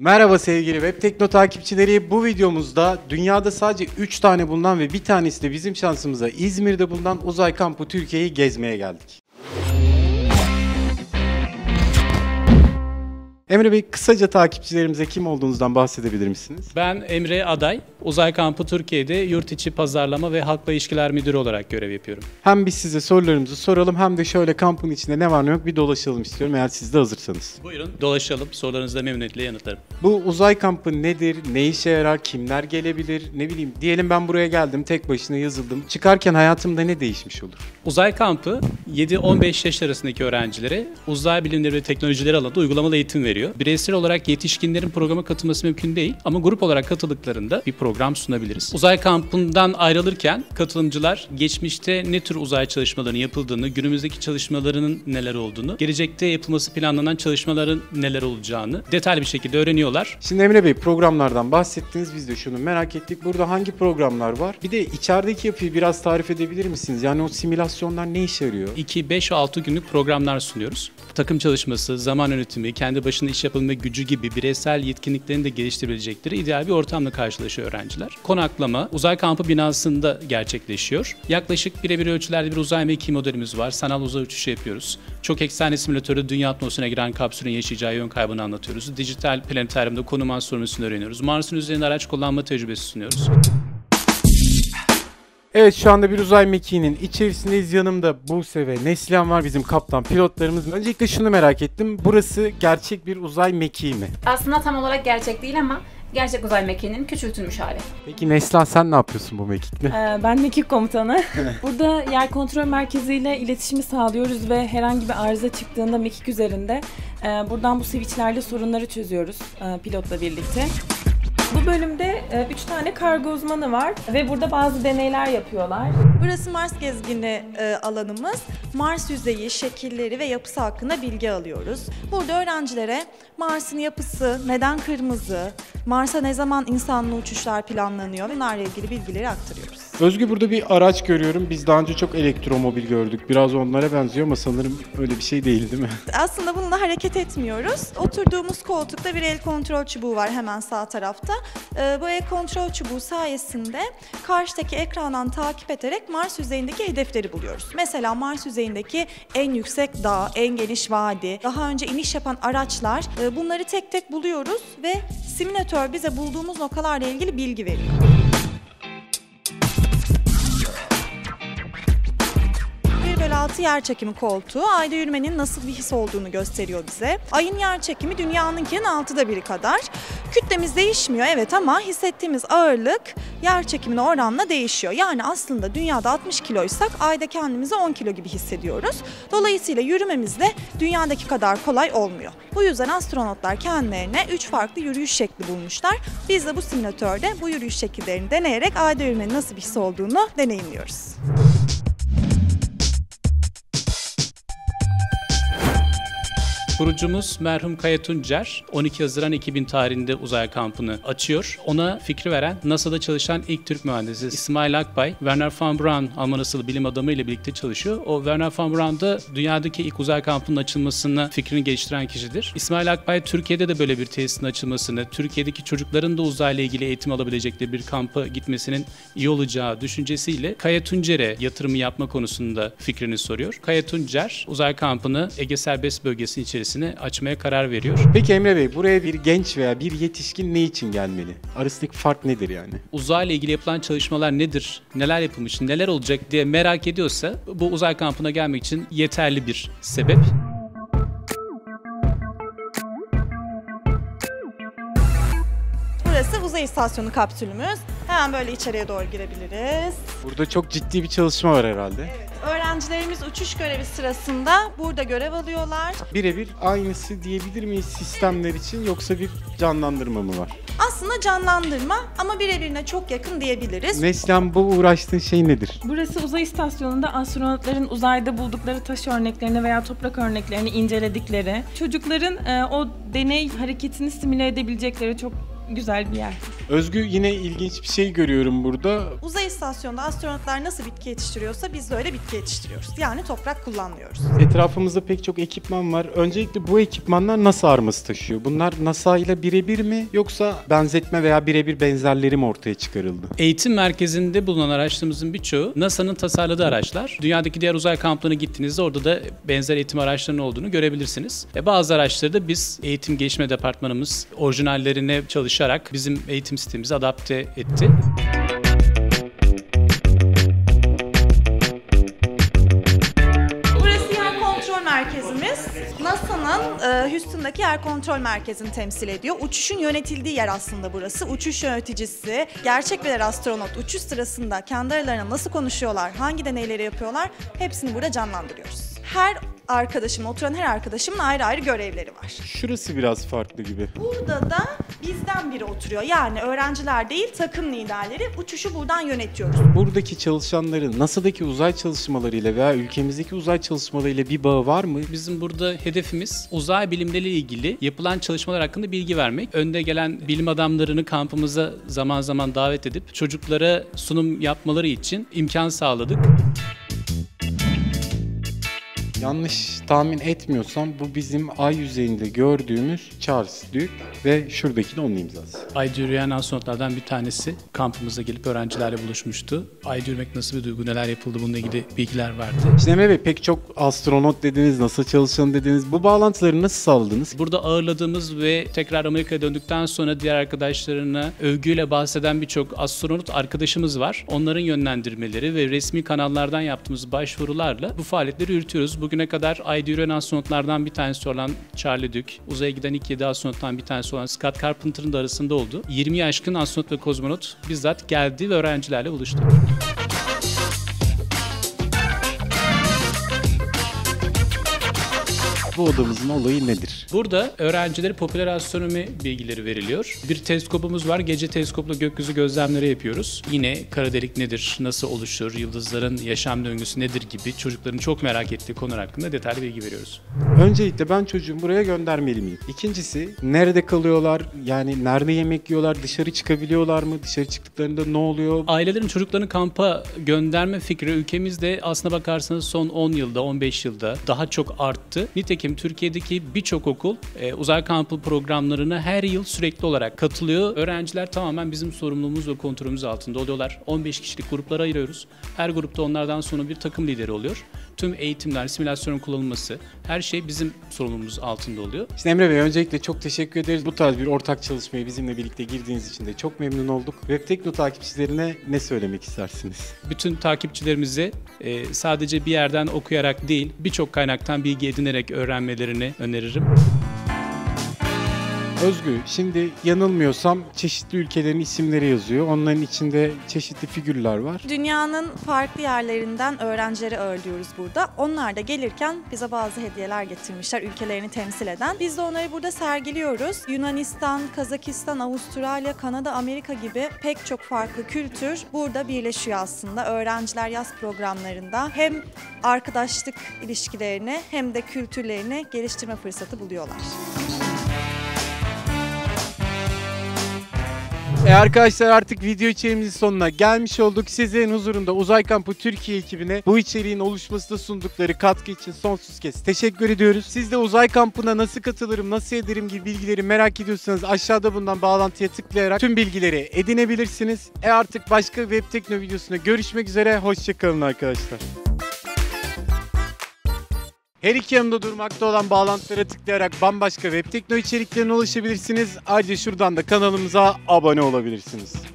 Merhaba sevgili Web Tekno takipçileri. Bu videomuzda dünyada sadece 3 tane bulunan ve bir tanesi de bizim şansımıza İzmir'de bulunan Uzay Kampı Türkiye'yi gezmeye geldik. Emre Bey, kısaca takipçilerimize kim olduğunuzdan bahsedebilir misiniz? Ben Emre Aday, Uzay Kampı Türkiye'de Yurt İçi Pazarlama ve Halkla İlişkiler Müdürü olarak görev yapıyorum. Hem biz size sorularımızı soralım hem de şöyle kampın içinde ne var ne yok bir dolaşalım istiyorum eğer siz de hazırsanız. Buyurun dolaşalım, sorularınızı da memnuniyetle yanıtlarım. Bu uzay kampı nedir, ne işe yarar, kimler gelebilir, ne bileyim. Diyelim ben buraya geldim, tek başına yazıldım. Çıkarken hayatımda ne değişmiş olur? Uzay Kampı 7-15 yaş arasındaki öğrencilere uzay bilimleri ve teknolojileri alanında uygulamalı eğitim veriyor. Bireysel olarak yetişkinlerin programa katılması mümkün değil ama grup olarak katıldıklarında bir program sunabiliriz. Uzay kampından ayrılırken katılımcılar geçmişte ne tür uzay çalışmalarının yapıldığını, günümüzdeki çalışmalarının neler olduğunu, gelecekte yapılması planlanan çalışmaların neler olacağını detaylı bir şekilde öğreniyorlar. Şimdi Emre Bey, programlardan bahsettiniz, biz de şunu merak ettik. Burada hangi programlar var? Bir de içerideki yapıyı biraz tarif edebilir misiniz? Yani o simülasyonlar ne işe yarıyor? 2, 5 ve 6 günlük programlar sunuyoruz. Takım çalışması, zaman yönetimi, kendi başına iş yapabilme gücü gibi bireysel yetkinliklerini de geliştirebilecekleri ideal bir ortamla karşılaşıyor öğrenciler. Konaklama uzay kampı binasında gerçekleşiyor. Yaklaşık birebir ölçülerde bir uzay mekiği modelimiz var. Sanal uzay uçuşu yapıyoruz. Çok eksenli simülatörde dünya atmosferine giren kapsülün yaşayacağı yön kaybını anlatıyoruz. Dijital planetaryumda konum astronomisini öğreniyoruz. Mars'ın üzerinde araç kullanma tecrübesi sunuyoruz. Evet, şu anda bir uzay mekiğinin içerisindeyiz. Yanımda Buse ve Neslihan var, bizim kaptan pilotlarımız. Öncelikle şunu merak ettim. Burası gerçek bir uzay mekiği mi? Aslında tam olarak gerçek değil ama gerçek uzay mekiğinin küçültülmüş hali. Peki Neslihan, sen ne yapıyorsun bu mekikle? Ben mekik komutanı. Burada yer kontrol merkeziyle iletişimi sağlıyoruz ve herhangi bir arıza çıktığında mekik üzerinde buradan bu switchlerle sorunları çözüyoruz pilotla birlikte. Bu bölümde 3 tane kargo uzmanı var ve burada bazı deneyler yapıyorlar. Burası Mars gezgini alanımız. Mars yüzeyi, şekilleri ve yapısı hakkında bilgi alıyoruz. Burada öğrencilere Mars'ın yapısı, neden kırmızı, Mars'a ne zaman insanlı uçuşlar planlanıyor, bunlarla ilgili bilgileri aktarıyoruz. Özgü, burada bir araç görüyorum. Biz daha önce çok elektromobil gördük. Biraz onlara benziyor ama sanırım öyle bir şey değil mi? Aslında bununla hareket etmiyoruz. Oturduğumuz koltukta bir el kontrol çubuğu var hemen sağ tarafta. Bu el kontrol çubuğu sayesinde karşıdaki ekrandan takip ederek Mars yüzeyindeki hedefleri buluyoruz. Mesela Mars yüzeyindeki en yüksek dağ, en geniş vadi, daha önce iniş yapan araçlar, bunları tek tek buluyoruz ve simülatör bize bulduğumuz noktalarla ilgili bilgi veriyor. Altı yerçekimi koltuğu ayda yürümenin nasıl bir his olduğunu gösteriyor bize. Ayın yerçekimi dünyanınkinin 1/6 kadar. Kütlemiz değişmiyor evet ama hissettiğimiz ağırlık yerçekimine oranla değişiyor. Yani aslında dünyada 60 kiloysak ayda kendimizi 10 kilo gibi hissediyoruz. Dolayısıyla yürümemiz de dünyadaki kadar kolay olmuyor. Bu yüzden astronotlar kendilerine 3 farklı yürüyüş şekli bulmuşlar. Biz de bu simülatörde bu yürüyüş şekillerini deneyerek ayda yürümenin nasıl bir his olduğunu deneyimliyoruz. Kurucumuz merhum Kaya Tuncer, 12 Haziran 2000 tarihinde uzay kampını açıyor. Ona fikri veren, NASA'da çalışan ilk Türk mühendisi İsmail Akbay, Wernher von Braun Alman asıllı bilim adamı ile birlikte çalışıyor. O Wernher von Braun da dünyadaki ilk uzay kampının açılmasına fikrini geliştiren kişidir. İsmail Akbay, Türkiye'de de böyle bir tesisin açılmasını, Türkiye'deki çocukların da uzayla ilgili eğitim alabilecekleri bir kampa gitmesinin iyi olacağı düşüncesiyle Kaya Tuncer'e yatırımı yapma konusunda fikrini soruyor. Kaya Tuncer, uzay kampını Ege Serbest Bölgesi içerisinde açmaya karar veriyor. Peki Emre Bey, buraya bir genç veya bir yetişkin ne için gelmeli? Arasındaki fark nedir yani? Uzayla ilgili yapılan çalışmalar nedir, neler yapılmış, neler olacak diye merak ediyorsa bu uzay kampına gelmek için yeterli bir sebep. Burası uzay istasyonu kapsülümüz. Hemen böyle içeriye doğru girebiliriz. Burada çok ciddi bir çalışma var herhalde. Evet. Öğrencilerimiz uçuş görevi sırasında burada görev alıyorlar. Birebir aynısı diyebilir miyiz sistemler için, yoksa bir canlandırma mı var? Aslında canlandırma ama birebirine çok yakın diyebiliriz. Neslihan, bu uğraştığın şey nedir? Burası uzay istasyonunda astronotların uzayda buldukları taş örneklerini veya toprak örneklerini inceledikleri, çocukların o deney hareketini simüle edebilecekleri çok güzel bir yer. Özgü, yine ilginç bir şey görüyorum burada. Uzay istasyonunda astronotlar nasıl bitki yetiştiriyorsa biz de öyle bitki yetiştiriyoruz. Yani toprak kullanmıyoruz. Etrafımızda pek çok ekipman var. Öncelikle bu ekipmanlar NASA arması taşıyor. Bunlar NASA ile birebir mi, yoksa benzetme veya birebir benzerleri mi ortaya çıkarıldı? Eğitim merkezinde bulunan araçlarımızın birçoğu NASA'nın tasarladığı araçlar. Dünyadaki diğer uzay kamplarına gittiğinizde orada da benzer eğitim araçlarının olduğunu görebilirsiniz. Bazı araçları da biz eğitim gelişme departmanımız orijinallerine çalışarak bizim eğitim sistemimize adapte etti. Burası yer kontrol merkezimiz. NASA'nın Houston'daki yer kontrol merkezini temsil ediyor. Uçuşun yönetildiği yer aslında burası. Uçuş yöneticisi, gerçek birer astronot uçuş sırasında kendi aralarına nasıl konuşuyorlar, hangi deneyleri yapıyorlar, hepsini burada canlandırıyoruz. Oturan her arkadaşımın ayrı ayrı görevleri var. Şurası biraz farklı gibi. Burada da bizden biri oturuyor. Yani öğrenciler değil, takım liderleri. Uçuşu buradan yönetiyoruz. Buradaki çalışanların NASA'daki uzay çalışmalarıyla veya ülkemizdeki uzay çalışmalarıyla bir bağı var mı? Bizim burada hedefimiz uzay bilimleriyle ilgili yapılan çalışmalar hakkında bilgi vermek. Önde gelen bilim adamlarını kampımıza zaman zaman davet edip çocuklara sunum yapmaları için imkan sağladık. Yanlış tahmin etmiyorsam bu bizim ay yüzeyinde gördüğümüz Charles Duke ve şuradaki de onun imzası. Ay'da yürüyen astronotlardan bir tanesi kampımıza gelip öğrencilerle buluşmuştu. Ay'da yürümek nasıl bir duygu, neler yapıldı, bununla ilgili bilgiler verdi. İşte Emre Bey, pek çok astronot dediniz, NASA çalışanı dediniz. Bu bağlantıları nasıl sağladınız? Burada ağırladığımız ve tekrar Amerika'ya döndükten sonra diğer arkadaşlarına övgüyle bahseden birçok astronot arkadaşımız var. Onların yönlendirmeleri ve resmi kanallardan yaptığımız başvurularla bu faaliyetleri yürütüyoruz. Bugüne kadar Ay'da yürüyen astronotlardan bir tanesi olan Charlie Duke, uzaya giden ilk 7 astronottan bir tanesi olan Scott Carpenter'ın da arasında oldu. 20'yi aşkın astronot ve kozmonot bizzat geldi ve öğrencilerle buluştu. Bu odamızın olayı nedir? Burada öğrencilere popüler astronomi bilgileri veriliyor. Bir teleskopumuz var. Gece teleskopla gökyüzü gözlemleri yapıyoruz. Yine kara delik nedir, nasıl oluşur, yıldızların yaşam döngüsü nedir gibi çocukların çok merak ettiği konular hakkında detaylı bilgi veriyoruz. Öncelikle ben çocuğumu buraya göndermeli miyim? İkincisi, nerede kalıyorlar? Yani nerede yemek yiyorlar? Dışarı çıkabiliyorlar mı? Dışarı çıktıklarında ne oluyor? Ailelerin çocuklarını kampa gönderme fikri ülkemizde aslına bakarsanız son 10 yılda, 15 yılda daha çok arttı. Nitekim Türkiye'deki birçok okul uzay kampı programlarına her yıl sürekli olarak katılıyor. Öğrenciler tamamen bizim sorumluluğumuz ve kontrolümüz altında oluyorlar. 15 kişilik gruplara ayırıyoruz. Her grupta onlardan sonra bir takım lideri oluyor. Tüm eğitimler, simülasyonun kullanılması, her şey bizim sorumluluğumuz altında oluyor. İşte Emre Bey, öncelikle çok teşekkür ederiz. Bu tarz bir ortak çalışmaya bizimle birlikte girdiğiniz için de çok memnun olduk. Webtekno takipçilerine ne söylemek istersiniz? Bütün takipçilerimize sadece bir yerden okuyarak değil, birçok kaynaktan bilgi edinerek öğrenmelerini öneririm. Özgü, şimdi yanılmıyorsam çeşitli ülkelerin isimleri yazıyor. Onların içinde çeşitli figürler var. Dünyanın farklı yerlerinden öğrencileri ağırlıyoruz burada. Onlar da gelirken bize bazı hediyeler getirmişler ülkelerini temsil eden. Biz de onları burada sergiliyoruz. Yunanistan, Kazakistan, Avustralya, Kanada, Amerika gibi pek çok farklı kültür burada birleşiyor aslında. Öğrenciler yaz programlarında hem arkadaşlık ilişkilerini hem de kültürlerini geliştirme fırsatı buluyorlar. Arkadaşlar, artık video içeriğimizin sonuna gelmiş olduk. Sizlerin huzurunda Uzay Kampı Türkiye ekibine bu içeriğin oluşmasında sundukları katkı için sonsuz kez teşekkür ediyoruz. Siz de Uzay Kampı'na nasıl katılırım, nasıl ederim gibi bilgileri merak ediyorsanız aşağıda bulunan bağlantıya tıklayarak tüm bilgileri edinebilirsiniz. Artık başka Webtekno videosunda görüşmek üzere. Hoşçakalın arkadaşlar. Her iki yanında durmakta olan bağlantılara tıklayarak bambaşka Webtekno içeriklerine ulaşabilirsiniz. Ayrıca şuradan da kanalımıza abone olabilirsiniz.